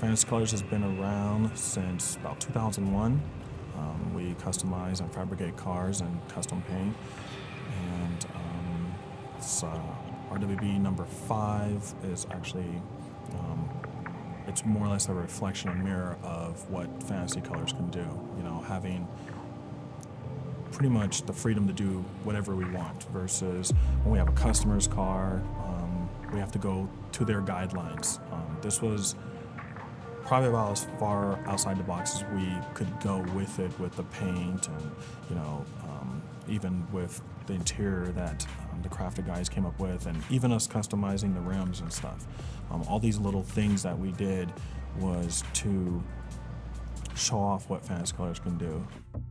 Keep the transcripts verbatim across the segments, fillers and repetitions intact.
Fantasy Colors has been around since about two thousand one. Um, we customize and fabricate cars and custom paint. And um, it's, uh, R W B number five is actually, um, it's more or less a reflection, a mirror of what Fantasy Colors can do. You know, having pretty much the freedom to do whatever we want versus when we have a customer's car, um, we have to go to their guidelines. Um, this was probably about as far outside the box as we could go with it, with the paint and, you know, um, even with the interior that um, the crafted guys came up with, and even us customizing the rims and stuff. Um, all these little things that we did was to show off what Fantasy Colors can do.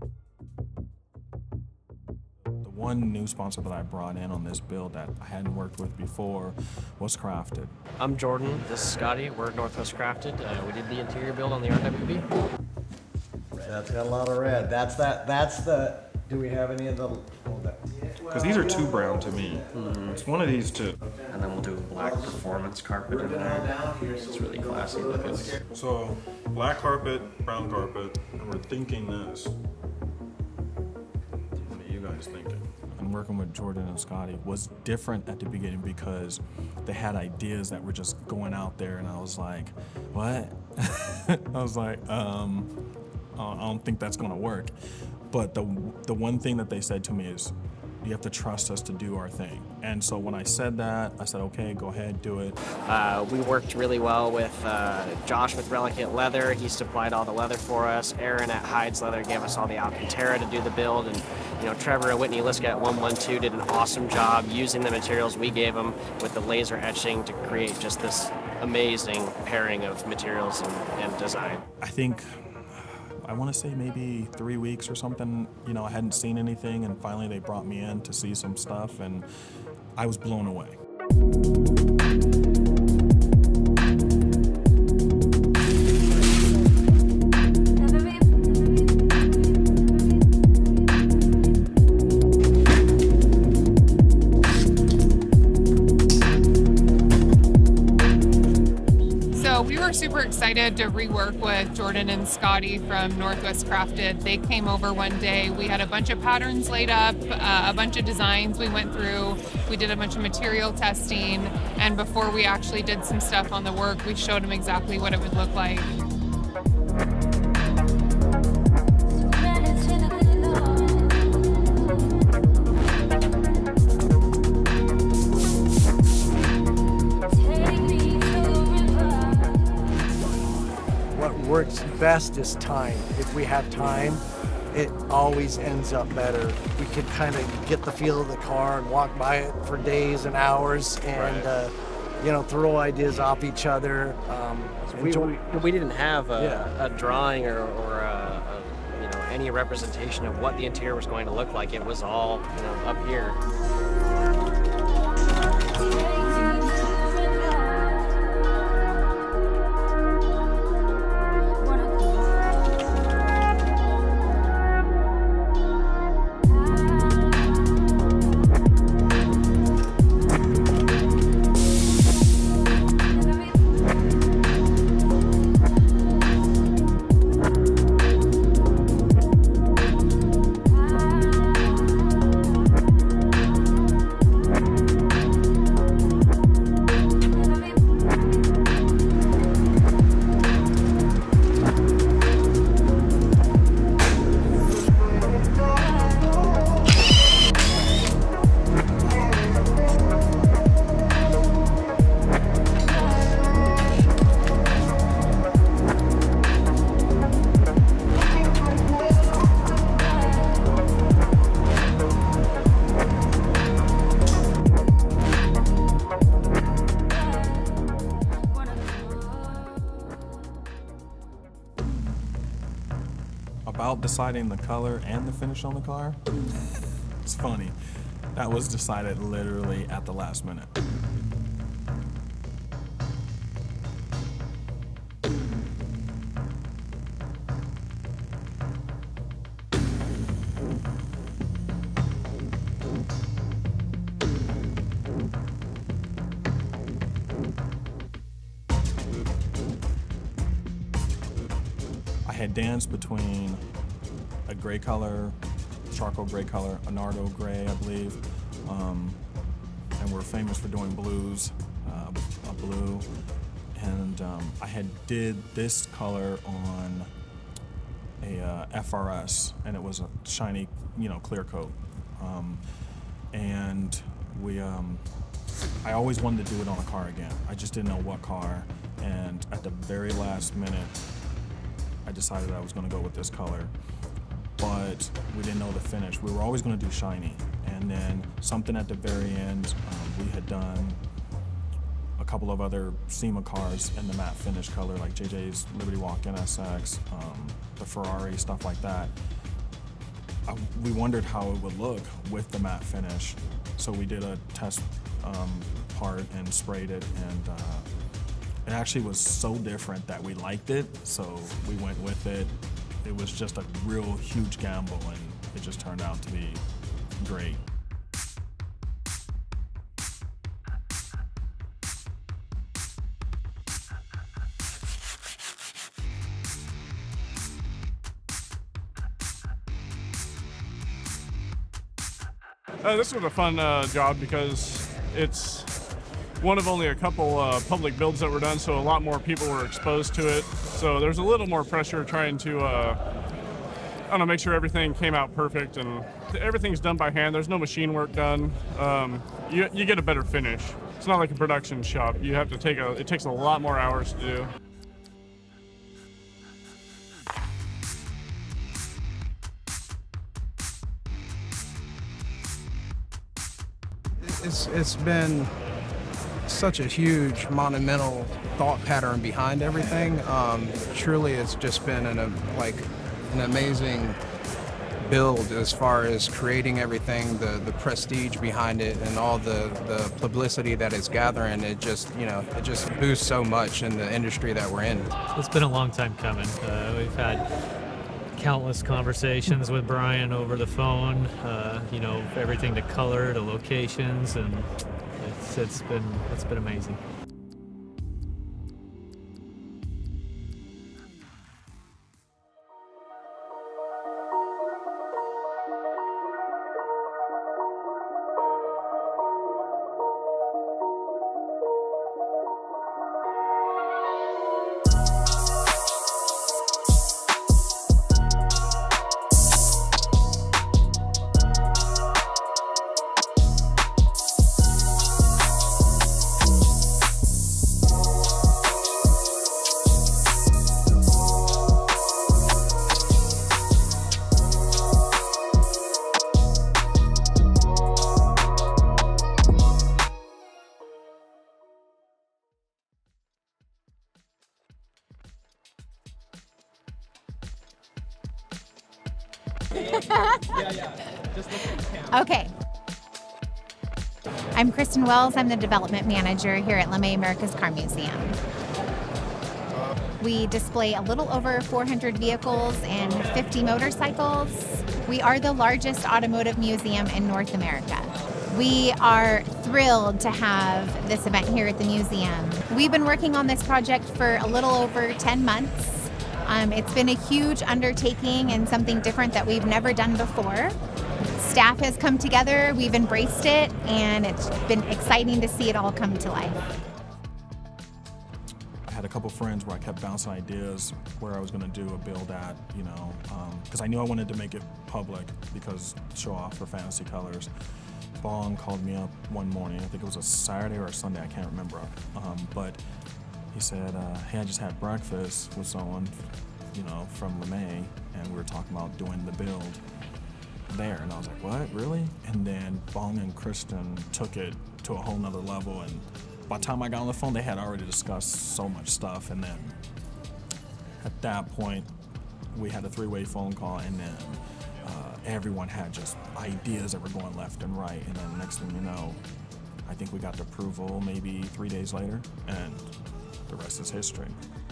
One new sponsor that I brought in on this build that I hadn't worked with before was Crafted. I'm Jordan, this is Scotty, we're Northwest Crafted. Uh, we did the interior build on the R W B. That's got a lot of red. That's that, that's the, do we have any of the? Because these are too brown to me. Mm-hmm. It's one of these two. And then we'll do a black performance carpet in there. It's really classy looking. So, black carpet, brown carpet, and we're thinking this. What are you guys thinking? And working with Jordan and Scotty was different at the beginning because they had ideas that were just going out there, and I was like, what? I was like, um, I don't think that's gonna work. But the, the one thing that they said to me is, you have to trust us to do our thing. And so when I said that, I said, okay, go ahead, do it. Uh, we worked really well with uh, Josh with Relicate Leather. He supplied all the leather for us. Aaron at Hides Leather gave us all the Alcantara to do the build. And you know, Trevor and Whitney Liska at one one two did an awesome job using the materials we gave them with the laser etching to create just this amazing pairing of materials and, and design. I think, I want to say maybe three weeks or something, you know, I hadn't seen anything, and finally they brought me in to see some stuff, and I was blown away. We were super excited to rework with Jordan and Scotty from Northwest Crafted. They came over one day. We had a bunch of patterns laid up, uh, a bunch of designs we went through. We did a bunch of material testing, and before we actually did some stuff on the work, we showed them exactly what it would look like. What works best is time. If we have time, it always ends up better. We could kind of get the feel of the car and walk by it for days and hours, and right. uh, you know, throw ideas off each other. Um, we, we, we didn't have a, yeah. a drawing or, or a, a, you know, any representation of what the interior was going to look like. It was all, you know, up here. About deciding the color and the finish on the car, it's funny. That was decided literally at the last minute. had danced between a gray color, charcoal gray color, a Nardo gray, I believe, um, and we're famous for doing blues, uh, a blue, and um, I had did this color on a uh, F R S, and it was a shiny, you know, clear coat, um, and we, um, I always wanted to do it on a car again. I just didn't know what car, and at the very last minute, I decided I was going to go with this color, but we didn't know the finish. We were always going to do shiny, and then something at the very end, um, we had done a couple of other SEMA cars in the matte finish color, like J J's Liberty Walk N S X, um, the Ferrari, stuff like that. I, we wondered how it would look with the matte finish, so we did a test um, part and sprayed it, and uh, it actually was so different that we liked it, so we went with it. It was just a real huge gamble, and it just turned out to be great. Uh, this was a fun uh, job because it's one of only a couple uh, public builds that were done, so a lot more people were exposed to it. So there's a little more pressure trying to, uh, I don't know, make sure everything came out perfect, and everything's done by hand. There's no machine work done. Um, you, you get a better finish. It's not like a production shop. You have to take a, it takes a lot more hours to do. It's, it's been such a huge, monumental thought pattern behind everything. Um, truly, it's just been an, a, like an amazing build as far as creating everything, the, the prestige behind it, and all the, the publicity that it's gathering. It just, you know, it just boosts so much in the industry that we're in. It's been a long time coming. Uh, we've had countless conversations with Brian over the phone, uh, you know, everything to color, to locations, and it's, it's been it's been amazing. Okay. I'm Kristen Wells. I'm the development manager here at LeMay America's Car Museum. We display a little over four hundred vehicles and fifty motorcycles. We are the largest automotive museum in North America. We are thrilled to have this event here at the museum. We've been working on this project for a little over ten months. Um, it's been a huge undertaking and something different that we've never done before. Staff has come together, we've embraced it, and it's been exciting to see it all come to life. I had a couple friends where I kept bouncing ideas where I was going to do a build at, you know, because um, I knew I wanted to make it public because show off for Fantasy Colors. Bong called me up one morning, I think it was a Saturday or a Sunday, I can't remember, um, but he said, uh, hey, I just had breakfast with someone, you know, from LeMay, and we were talking about doing the build there. And I was like, what, really? And then Bong and Kristen took it to a whole nother level, and by the time I got on the phone, they had already discussed so much stuff, and then at that point, we had a three-way phone call, and then uh, everyone had just ideas that were going left and right, and then next thing you know, I think we got the approval maybe three days later, and the rest is history.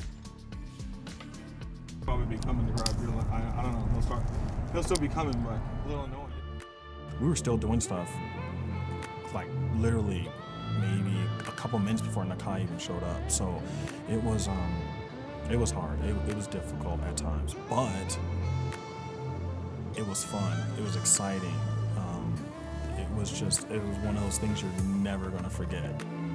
Probably be coming to grab your, I, I don't know, he'll start, he'll still be coming, but a little annoying. We were still doing stuff, like literally maybe a couple minutes before Nakai even showed up. So it was, um, It was hard. It, it was difficult at times, but it was fun. It was exciting. Um, it was just, it was one of those things you're never gonna forget.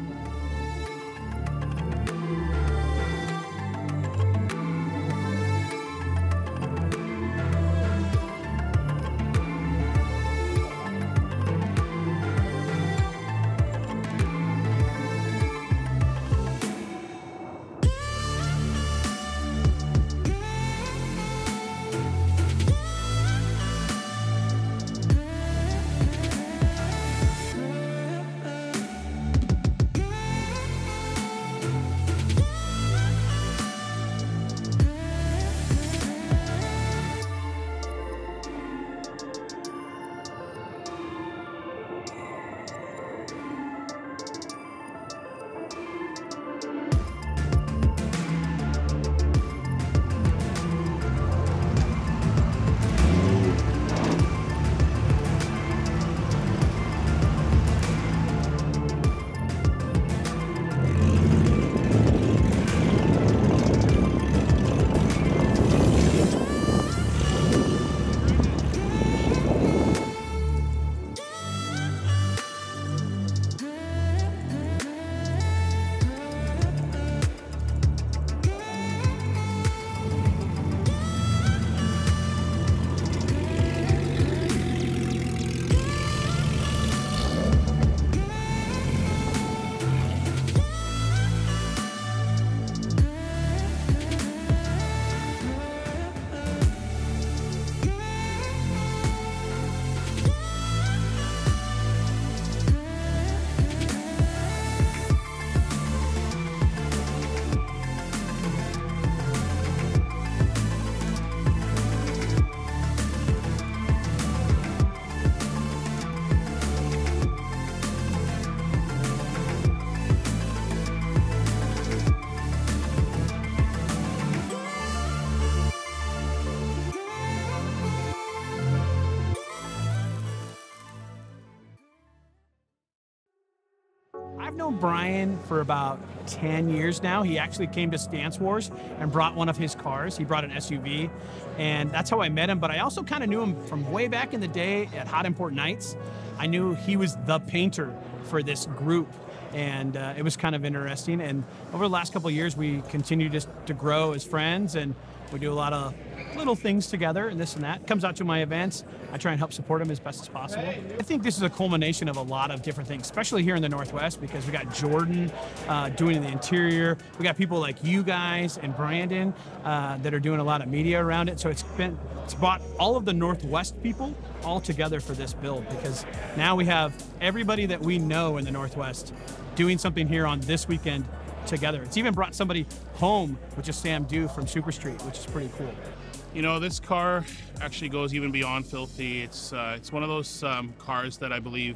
I've known Brian for about ten years now. He actually came to Stance Wars and brought one of his cars. He brought an S U V, and that's how I met him. But I also kind of knew him from way back in the day at Hot Import Nights. I knew he was the painter for this group, and uh, it was kind of interesting. And over the last couple of years, we continue just to grow as friends, and we do a lot of little things together and this and that. Comes out to my events. I try and help support him as best as possible. I think this is a culmination of a lot of different things, especially here in the Northwest, because we got Jordan uh, doing the interior. We got people like you guys and Brandon uh, that are doing a lot of media around it. So it's been, it's brought all of the Northwest people all together for this build, because now we have everybody that we know in the Northwest doing something here on this weekend together. It's even brought somebody home, which is Sam Dew from Super Street, which is pretty cool. You know, this car actually goes even beyond filthy. It's uh, it's one of those um, cars that I believe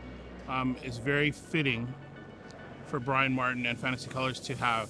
um, is very fitting for Brian Martin and Fantasy Colors to have.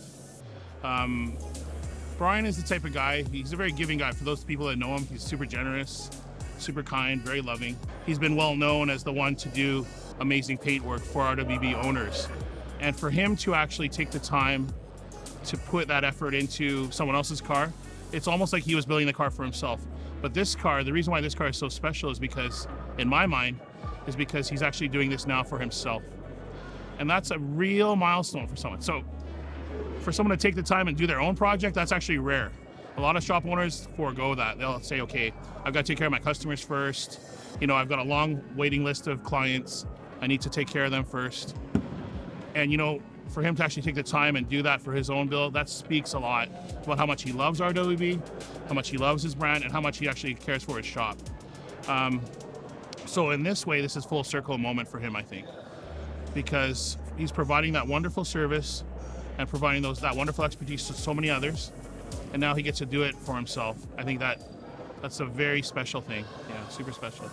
Um, Brian is the type of guy, he's a very giving guy. For those people that know him, he's super generous, super kind, very loving. He's been well known as the one to do amazing paint work for R W B owners. And for him to actually take the time to put that effort into someone else's car, it's almost like he was building the car for himself. But this car, the reason why this car is so special is because, in my mind, is because he's actually doing this now for himself. And that's a real milestone for someone. So for someone to take the time and do their own project, that's actually rare. A lot of shop owners forego that. They'll say, okay, I've got to take care of my customers first. You know, I've got a long waiting list of clients. I need to take care of them first. And you know, for him to actually take the time and do that for his own build, that speaks a lot about how much he loves R W B, how much he loves his brand, and how much he actually cares for his shop. Um, so in this way, this is full circle moment for him, I think, because he's providing that wonderful service and providing those that wonderful expertise to so many others, and now he gets to do it for himself. I think that that's a very special thing. Yeah, super special.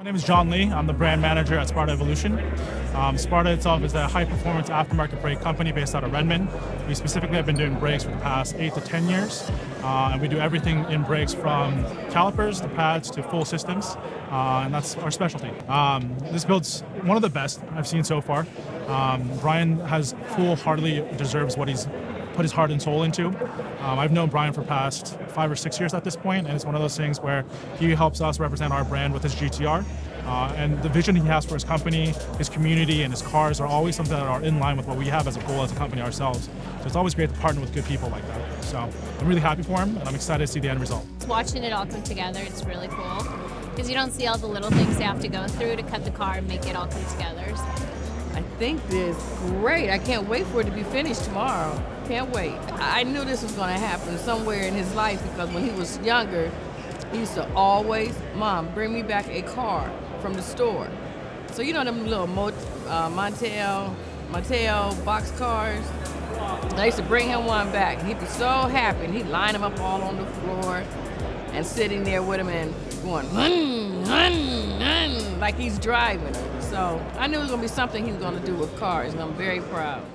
My name is John Lee. I'm the brand manager at Sparta Evolution. Um, Sparta itself is a high-performance aftermarket brake company based out of Redmond. We specifically have been doing brakes for the past eight to ten years, uh, and we do everything in brakes from calipers to pads to full systems, uh, and that's our specialty. Um, this build's one of the best I've seen so far. Um, Brian has full-heartedly deserves what he's put his heart and soul into. Um, I've known Brian for past five or six years at this point, and it's one of those things where he helps us represent our brand with his G T R. Uh, and the vision he has for his company, his community, and his cars are always something that are in line with what we have as a goal as a company ourselves. So it's always great to partner with good people like that. So I'm really happy for him, and I'm excited to see the end result. Watching it all come together, it's really cool, because you don't see all the little things they have to go through to cut the car and make it all come together. So. I think it's great. I can't wait for it to be finished tomorrow. Can't wait. I knew this was going to happen somewhere in his life, because when he was younger, he used to always, Mom, bring me back a car from the store. So you know them little Mot uh, Montel, Mattel box cars? I used to bring him one back. He'd be so happy, and he'd line them up all on the floor and sitting there with him and going, hun, hun, hun, like he's driving. So I knew it was going to be something he was going to do with cars, and I'm very proud.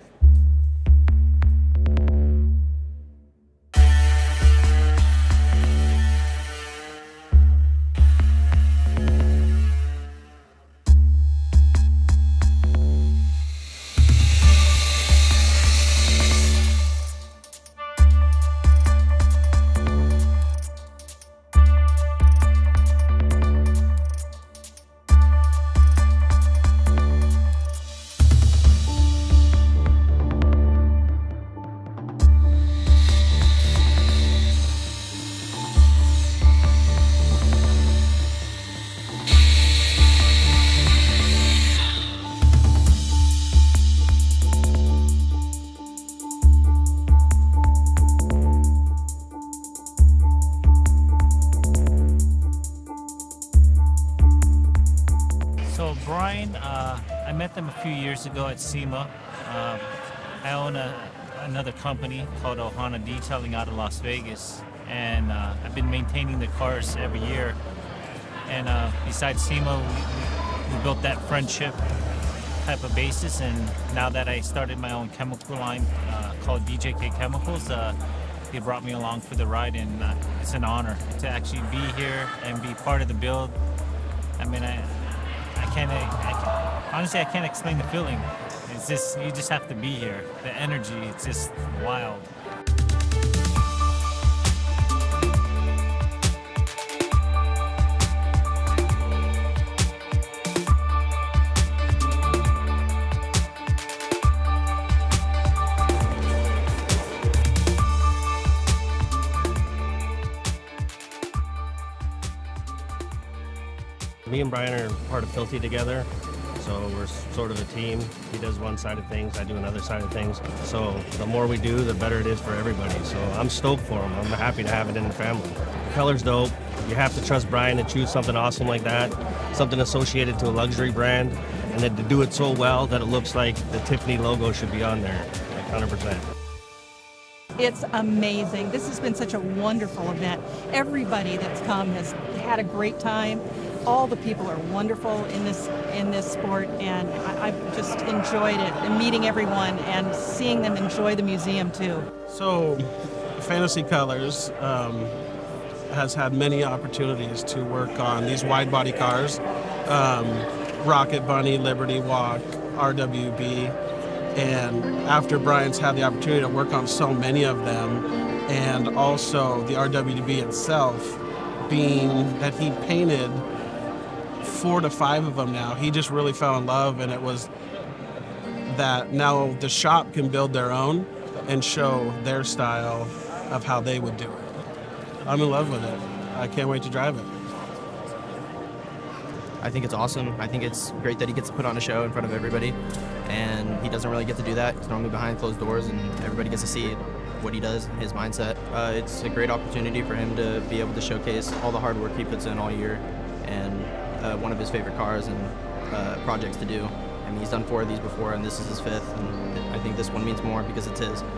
So Brian, uh, I met them a few years ago at SEMA. Uh, I own a, another company called Ohana Detailing out of Las Vegas, and uh, I've been maintaining the cars every year. And uh, besides SEMA, we, we built that friendship type of basis, and now that I started my own chemical line uh, called D J K Chemicals, uh, they brought me along for the ride, and uh, it's an honor to actually be here and be part of the build. I mean, I, I can't, I can't, honestly, I can't explain the feeling. It's just, you just have to be here. The energy, it's just wild. Me and Brian are part of Filthy together, so we're sort of a team. He does one side of things, I do another side of things. So the more we do, the better it is for everybody. So I'm stoked for him. I'm happy to have it in the family. The color's dope. You have to trust Brian to choose something awesome like that, something associated to a luxury brand, and then to do it so well that it looks like the Tiffany logo should be on there, like one hundred percent. It's amazing. This has been such a wonderful event. Everybody that's come has had a great time. All the people are wonderful in this in this sport, and I, I've just enjoyed it, and meeting everyone and seeing them enjoy the museum too. So, Fantasy Colors um, has had many opportunities to work on these wide body cars, um, Rocket Bunny, Liberty Walk, R W B, and after Brian's had the opportunity to work on so many of them, and also the R W B itself, being that he painted four to five of them now, he just really fell in love, and it was that now the shop can build their own and show their style of how they would do it. I'm in love with it. I can't wait to drive it. I think it's awesome. I think it's great that he gets to put on a show in front of everybody, and he doesn't really get to do that. He's normally behind closed doors, and everybody gets to see what he does, his mindset. Uh, it's a great opportunity for him to be able to showcase all the hard work he puts in all year, and uh, one of his favorite cars and uh, projects to do. I mean, he's done four of these before, and this is his fifth, and I think this one means more because it's his.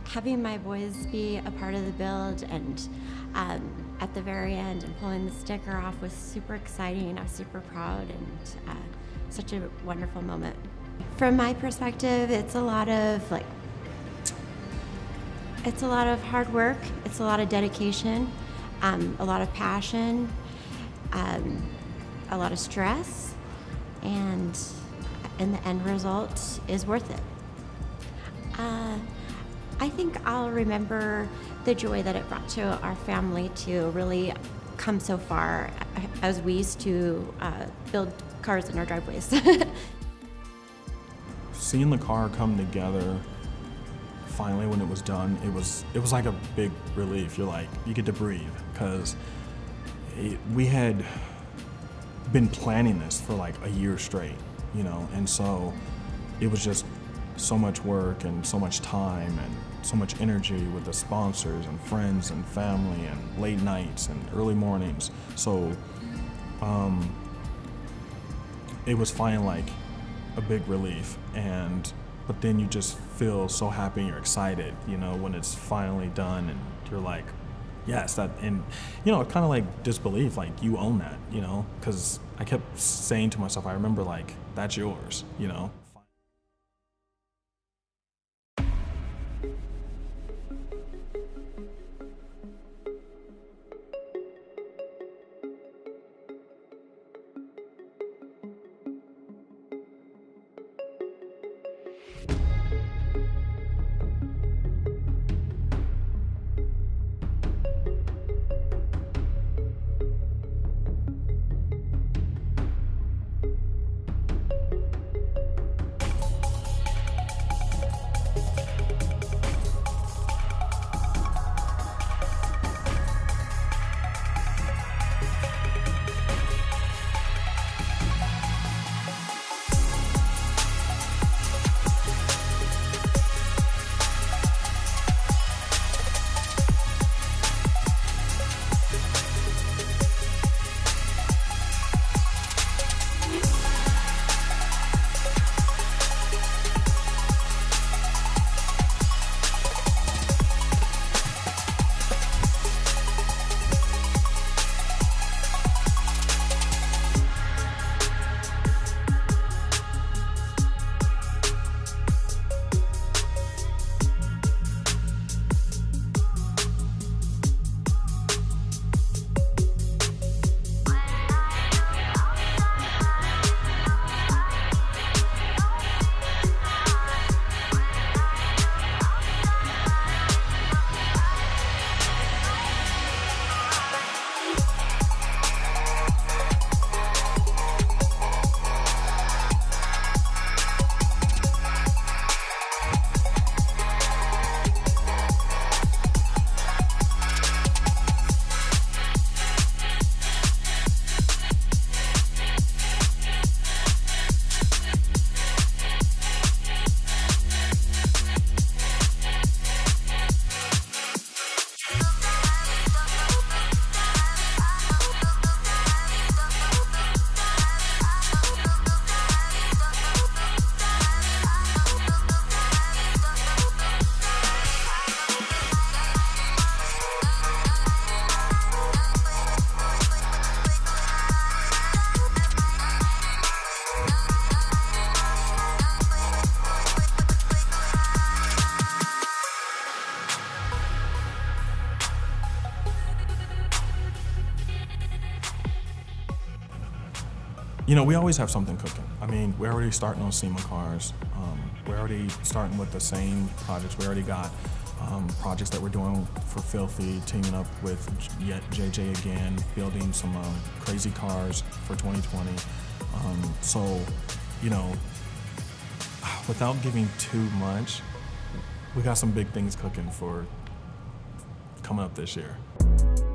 having my boys be a part of the build and um, at the very end and pulling the sticker off was super exciting. I was super proud and uh, such a wonderful moment. From my perspective, it's a lot of like, it's a lot of hard work, it's a lot of dedication, um, a lot of passion, um, a lot of stress, and, and the end result is worth it. Uh, I think I'll remember the joy that it brought to our family to really come so far as we used to uh, build cars in our driveways. Seeing the car come together, finally when it was done, it was it was like a big relief. You're like, you get to breathe, because we had been planning this for like a year straight, you know, and so it was just so much work and so much time and so much energy with the sponsors and friends and family and late nights and early mornings. So um, it was finally like a big relief, and but then you just feel so happy and you're excited, you know, when it's finally done and you're like, yes, that, and you know, kind of like disbelief, like you own that, you know, because I kept saying to myself, I remember like, that's yours, you know. You know, we always have something cooking. I mean, we're already starting on SEMA cars. Um, we're already starting with the same projects. We already got um, projects that we're doing for Filthy, teaming up with yet J J again, building some um, crazy cars for twenty twenty. Um, so, you know, without giving too much, we got some big things cooking for coming up this year.